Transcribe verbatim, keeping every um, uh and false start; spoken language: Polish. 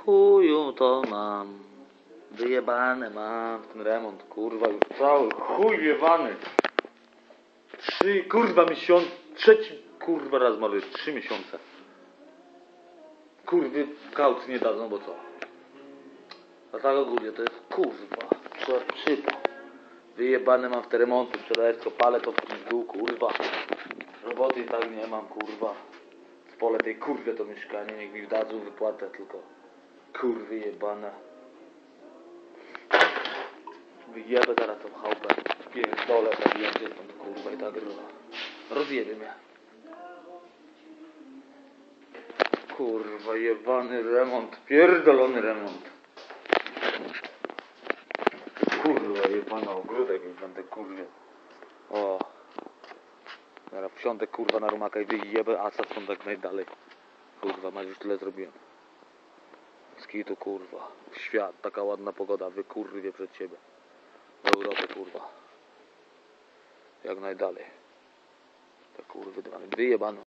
chuju to mam. Wyjebane mam ten remont, kurwa, już cały chuj jebany. Trzy, kurwa, miesiąc, trzeci, kurwa, raz maluję, trzy miesiące. Kurwy kaucji nie dadzą, bo co? A tak ogólnie to jest, kurwa, trzeba przypał. Wyjebane mam w te remonty, sprzedajesz co palę, to w dół, kurwa. Roboty i tak nie mam, kurwa. Spolę tej kurwie to mieszkanie, niech mi dadzą wypłatę tylko. Kurwy jebane. Wyjebę teraz tą chałupę. Pierdolę, zabiję się stąd, kurwa, i tak rozjebie mnie. Kurwa, jebany remont, pierdolony remont. Kurwa, jebana ogródek, już będę kurwie. O. Teraz wsiądę, kurwa, na rumaka i wyjebę asa stąd jak najdalej. Kurwa, masz już tyle zrobiłem. Skitu, kurwa. Świat, taka ładna pogoda, wy kurwie przed siebie. W Europie, kurwa. Jak najdalej. Te kurwy, wyjebano.